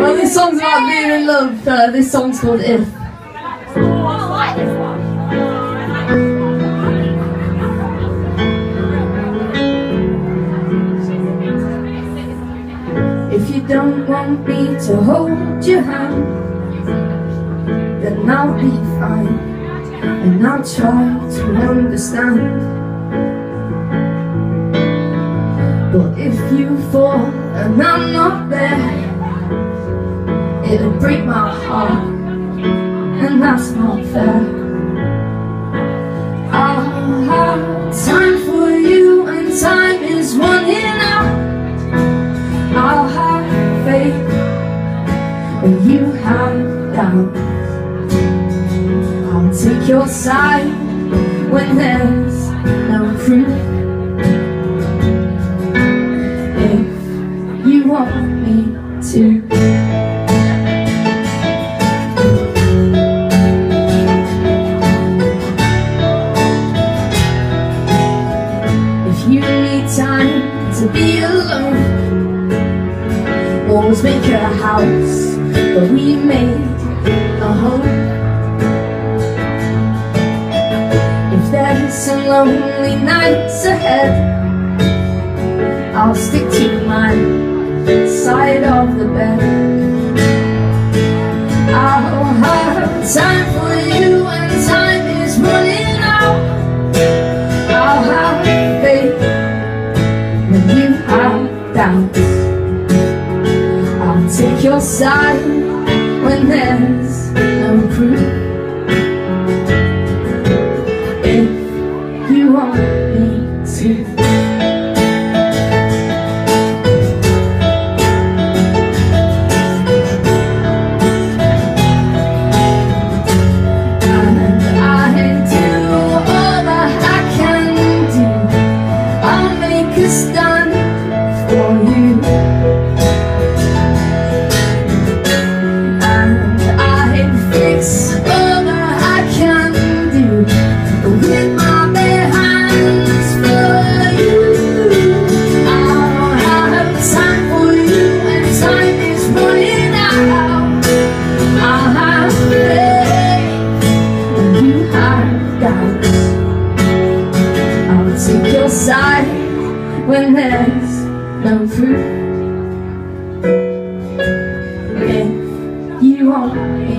Well, this song's about being in love. This song's called If. If you don't want me to hold your hand, then I'll be fine, and I'll try to understand. But if you fall and I'm not there, it'll break my heart, and that's not fair. I'll have time for you, and time is running out. I'll have faith when you have doubt. I'll take your side when there's no proof. If you want me to. If you need time to be alone, always make a house, but we made a home. If there's some lonely nights ahead, I'll stick to my side of the bed. I'll have time for you, and time is running out. I'll have faith when you have doubts. I'll take your side when there's no proof. If you want me to. Stand for you, and I fix all that I can do with my bare hands for you. I'll have time for you, and time is running out. I'll have faith when you have doubts. I'll take your side when there's no proof. If you want me